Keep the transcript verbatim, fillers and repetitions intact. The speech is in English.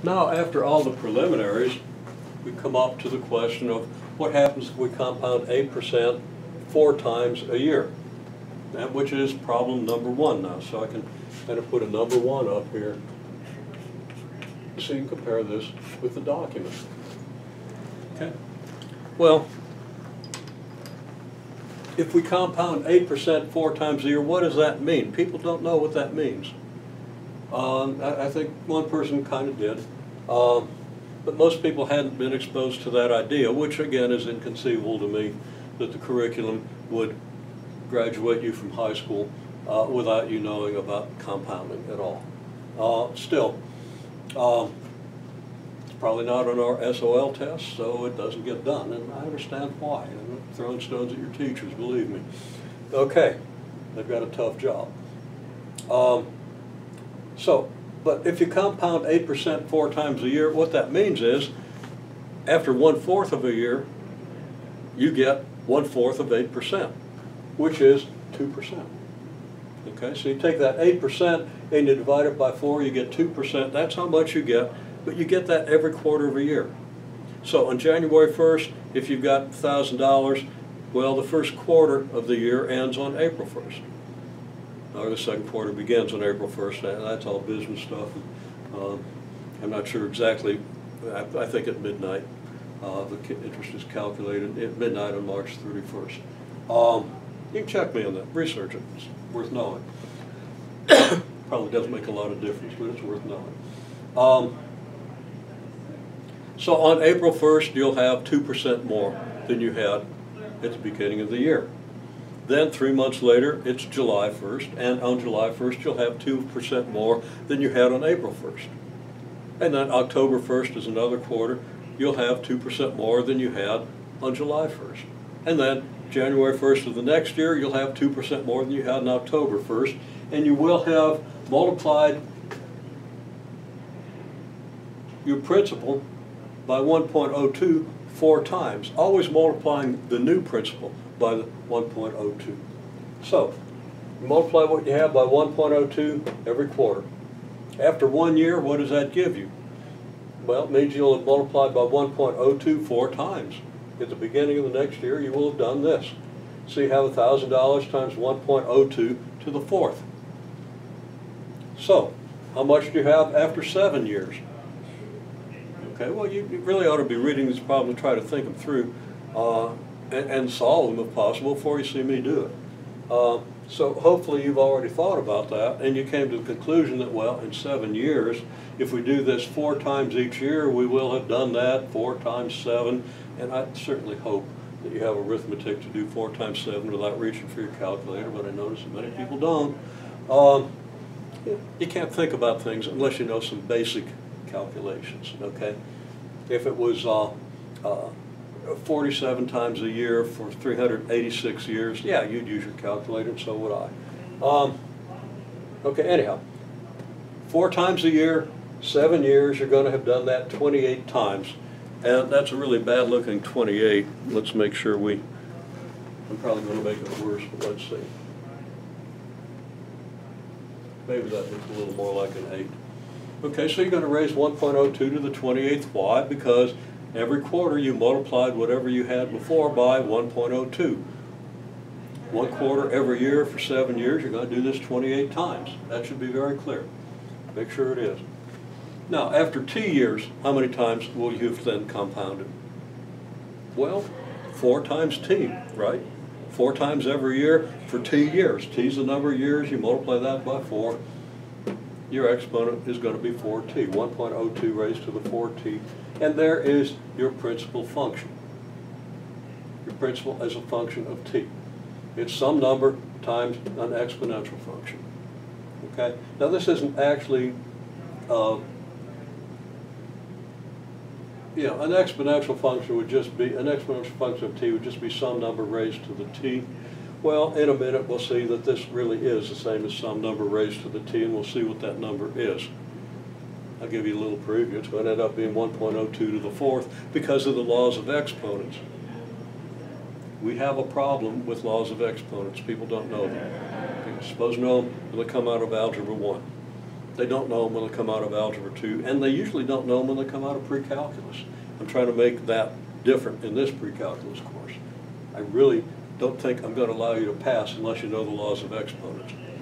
Now, after all the preliminaries, we come up to the question of what happens if we compound eight percent four times a year, and which is problem number one now. So I can kind of put a number one up here so you can compare this with the document. Okay. Well, if we compound eight percent four times a year, what does that mean? People don't know what that means. Um, I, I think one person kind of did, um, but most people hadn't been exposed to that idea, which again is inconceivable to me, that the curriculum would graduate you from high school uh, without you knowing about compounding at all. Uh, still, um, it's probably not on our S O L test, so it doesn't get done, and I understand why. I'm not throwing stones at your teachers, believe me. Okay, they've got a tough job. Um, so, but if you compound eight percent four times a year, what that means is, after one-fourth of a year, you get one-fourth of eight percent, which is two percent. Okay, so you take that eight percent and you divide it by four, you get two percent. That's how much you get, but you get that every quarter of a year. So on January first, if you've got one thousand dollars, well, the first quarter of the year ends on April first. Or the second quarter begins on April first, and that's all business stuff. Um, I'm not sure exactly, I, I think at midnight. Uh, the interest is calculated at midnight on March thirty-first. Um, you can check me on that, research it, it's worth knowing. Probably doesn't make a lot of difference, but it's worth knowing. Um, so on April first, you'll have two percent more than you had at the beginning of the year. Then three months later, it's July first, and on July first, you'll have two percent more than you had on April first. And then October first is another quarter, you'll have two percent more than you had on July first. And then January first of the next year, you'll have two percent more than you had on October first, and you will have multiplied your principal by one point zero two four times, always multiplying the new principal by the one point zero two. So, you multiply what you have by one point zero two every quarter. After one year, what does that give you? Well, it means you'll have multiplied by one point zero two four times. At the beginning of the next year, you will have done this. So you have one thousand dollars times one point zero two to the fourth. So, how much do you have after seven years? Okay, well, you really ought to be reading this problem and try to think them through uh, and, and solve them if possible before you see me do it. Uh, so hopefully you've already thought about that and you came to the conclusion that, well, in seven years, if we do this four times each year, we will have done that four times seven. And I certainly hope that you have arithmetic to do four times seven without reaching for your calculator, but I notice that many people don't. Um, you can't think about things unless you know some basic calculations, okay? If it was uh, uh, forty-seven times a year for three hundred eighty-six years, yeah, you'd use your calculator, and so would I. Um, okay, anyhow, four times a year, seven years, you're going to have done that twenty-eight times. And that's a really bad looking twenty-eight. Let's make sure we, I'm probably going to make it worse, but let's see. Maybe that looks a little more like an eight. Okay, so you're going to raise one point zero two to the twenty-eighth. Why? Because every quarter you multiplied whatever you had before by one point zero two. One quarter every year for seven years, you're going to do this twenty-eight times. That should be very clear. Make sure it is. Now, after T years, how many times will you have then compounded? Well, four times T, right? Four times every year for T years. T's the number of years, you multiply that by four. Your exponent is going to be four T, one point zero two raised to the four T. And there is your principal function. Your principal as a function of T. It's some number times an exponential function. Okay? Now, this isn't actually uh, you know, an exponential function would just be, an exponential function of t would just be some number raised to the t. Well, in a minute we'll see that this really is the same as some number raised to the t, and we'll see what that number is. I'll give you a little preview. It's going to end up being one point zero two to the fourth because of the laws of exponents. We have a problem with laws of exponents. People don't know them. You're supposed to know them when they come out of Algebra one. They don't know them when they come out of Algebra two, and they usually don't know them when they come out of pre-calculus. I'm trying to make that different in this pre-calculus course. I really don't think I'm going to allow you to pass unless you know the laws of exponents.